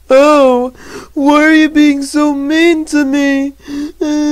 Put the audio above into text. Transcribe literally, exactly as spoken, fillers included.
Oh, why are you being so mean to me?